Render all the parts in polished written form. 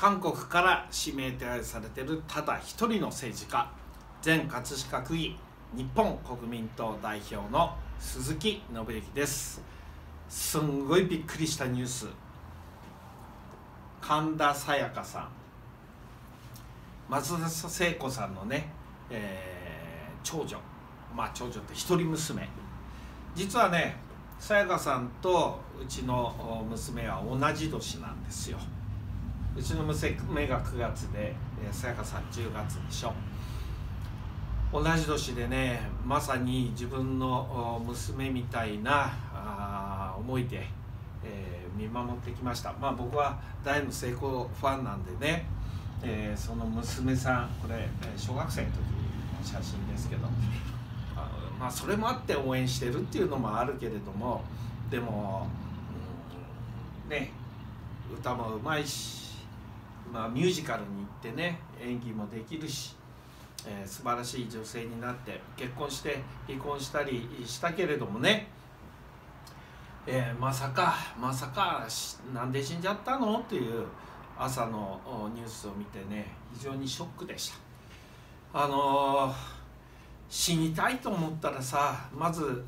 韓国から指名手配されているただ一人の政治家、前葛飾区議日本国民党代表の鈴木信之です。すんごいびっくりしたニュース。神田沙也加さん、松田聖子さんのね、長女、長女って一人娘。実はね、沙也加さんとうちの娘は同じ年なんですよ。うちの娘が9月で、沙也加さん10月でしょ。同じ年でね、まさに自分の娘みたいな思いで、見守ってきました。僕は大の聖子ファンなんでね、その娘さん、これ小学生の時の写真ですけど、それもあって応援してるっていうのもあるけれども、でも、ね、歌もうまいし、ミュージカルに行ってね、演技もできるし、素晴らしい女性になって結婚して離婚したりしたけれどもね、まさかなんで死んじゃったのっていう朝のニュースを見てね、非常にショックでした。死にたいと思ったらさ、まず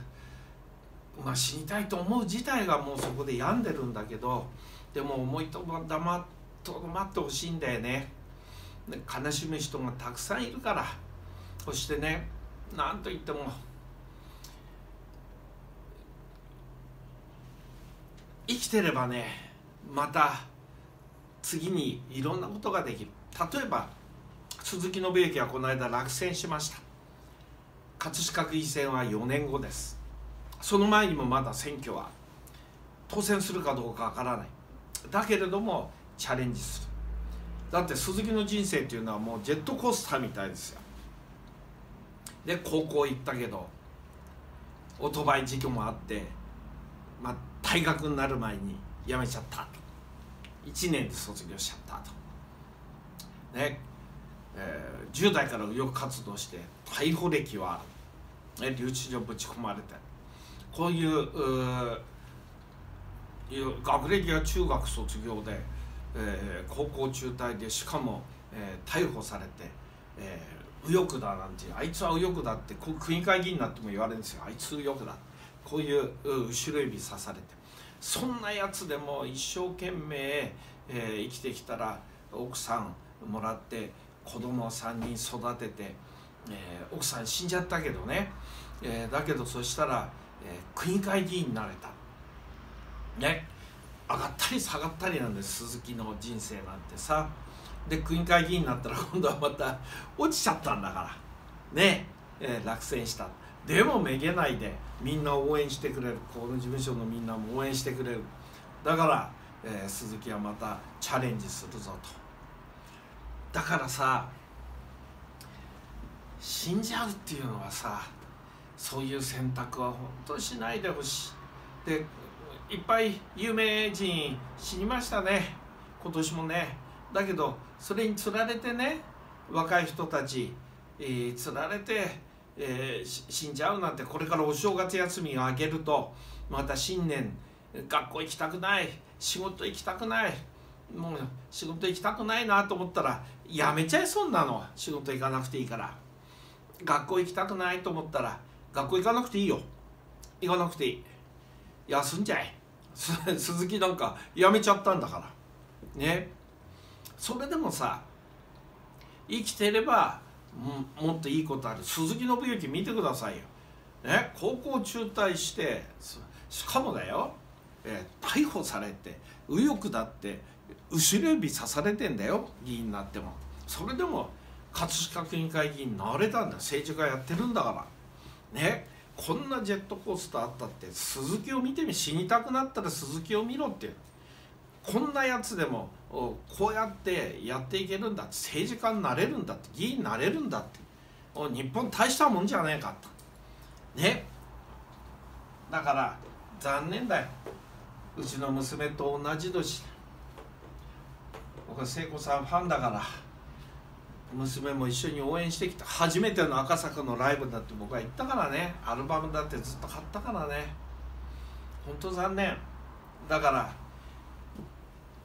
死にたいと思う自体がもうそこで病んでるんだけど、でも思いとどまってほしいんだよね。悲しむ人がたくさんいるから。そしてね、なんといっても生きてればね、また次にいろんなことができる。例えば鈴木信之はこの間落選しました。葛飾区議選は4年後です。その前にもまだ選挙は当選するかどうかわからない。だけれどもチャレンジする。だって鈴木の人生っていうのはもうジェットコースターみたいですよ。で、高校行ったけどオートバイ事故もあって、大学になる前に辞めちゃったと。1年で卒業しちゃったとね。10代から右翼活動して逮捕歴はある、留置所ぶち込まれて、こういう学歴は中学卒業で、高校中退で、しかも、逮捕されて、右翼だなんて、あいつは右翼だって区議会議員になっても言われるんですよ。あいつ右翼だ、こういう後ろ指さされて、そんなやつでも一生懸命、生きてきたら奥さんもらって子供を3人育てて、奥さん死んじゃったけどね、だけどそしたら、区議会議員になれたね。上がったり下がったりなんです、鈴木の人生なんてさ。で、区議会議員になったら今度はまた落ちちゃったんだからね、落選した。でもめげないでみんな応援してくれる。この事務所のみんなも応援してくれる。だから、鈴木はまたチャレンジするぞと。だからさ、死んじゃうっていうのはさ、そういう選択は本当にしないでほしい。で、いっぱい有名人死にましたね、今年もね。だけどそれにつられてね、若い人たち、つられて、死んじゃうなんて。これからお正月休みをあげると、また新年学校行きたくない、仕事行きたくない、もう仕事行きたくないなと思ったらやめちゃいそうなの。仕事行かなくていいから。学校行きたくないと思ったら学校行かなくていいよ。行かなくていい、休んじゃえ。鈴木なんか辞めちゃったんだからね。それでもさ、生きてればもっといいことある。鈴木信之見てくださいよ、ね、高校中退して、しかもだよ、逮捕されて右翼だって後ろ指刺されてんだよ、議員になっても。それでも葛飾区議会議員になれたんだ。政治家やってるんだからね。こんなジェットコースターあったって、鈴木を見てみ。死にたくなったら鈴木を見ろって。こんなやつでもこうやってやっていけるんだって、政治家になれるんだって、議員になれるんだって、日本大したもんじゃねえかとね。だから残念だよ。うちの娘と同じ年。僕は聖子さんファンだから、娘も一緒に応援してきた。初めての赤坂のライブだって僕は行ったからね。アルバムだってずっと買ったからね。本当残念だから、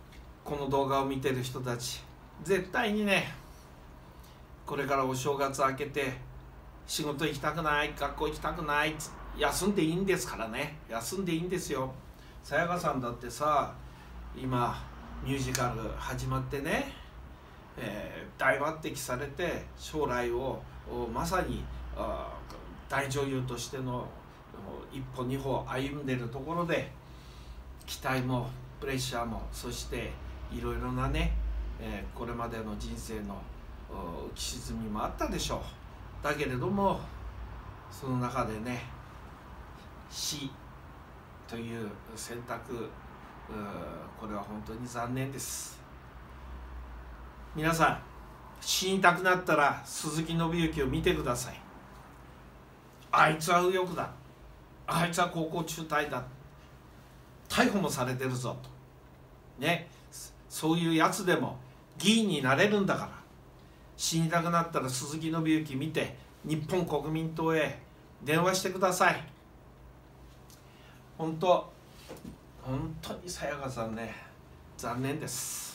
この動画を見てる人たち、絶対にね、これからお正月明けて仕事行きたくない、学校行きたくない、休んでいいんですからね。休んでいいんですよ。さやかさんだってさ、今ミュージカル始まってね、大抜擢されて将来をまさに大女優としての一歩二歩歩んでるところで、期待もプレッシャーも、そしていろいろなね、これまでの人生の浮き沈みもあったでしょう。だけれどもその中でね、死という選択、これは本当に残念です。皆さん、死にたくなったら鈴木伸之を見てください。あいつは右翼だ、あいつは高校中退だ、逮捕もされてるぞとね、そういうやつでも議員になれるんだから、死にたくなったら鈴木伸之見て日本国民党へ電話してください。本当にさやかさんね、残念です。